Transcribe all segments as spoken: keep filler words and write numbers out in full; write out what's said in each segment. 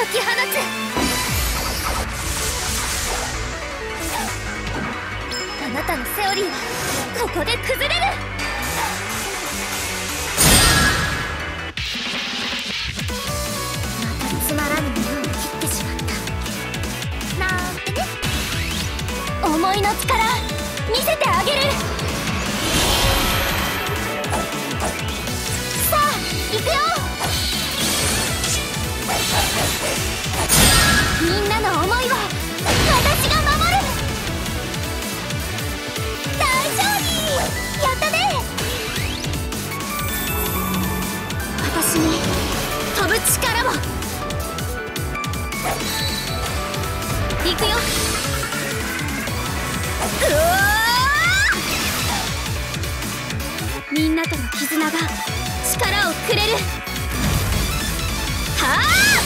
き放つ。あなたのセオリーはここで崩れる。またつまらぬものを切ってしまったなんてね。思いの力見せてあげる。さあ行くよ。みんなの思いは私が守る。大勝利。やったね。私に飛ぶ力を。行くよ。うわー、みんなとの絆が力をくれる。はあ、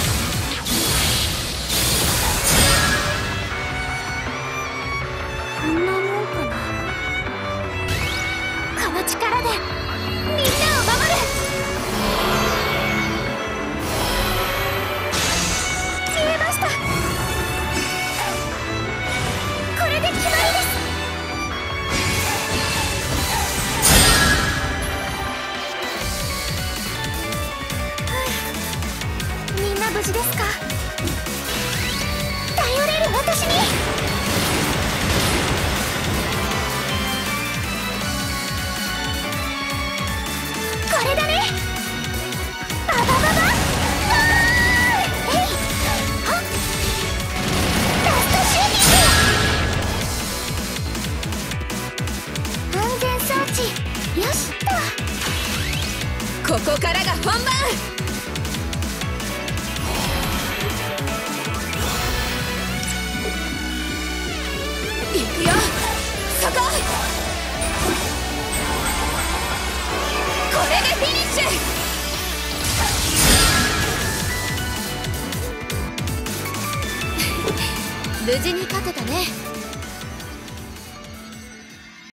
こんなもんかな。この力でみんなを守る。消えました。これで決まりです。みんな無事ですか？頼れる私に。これだね。ババババわーい。えいはっ、ラストシューティング。安全装置よしっと。ここからが本番。行くよ、そこ。これでフィニッシュ。無事に勝てたね。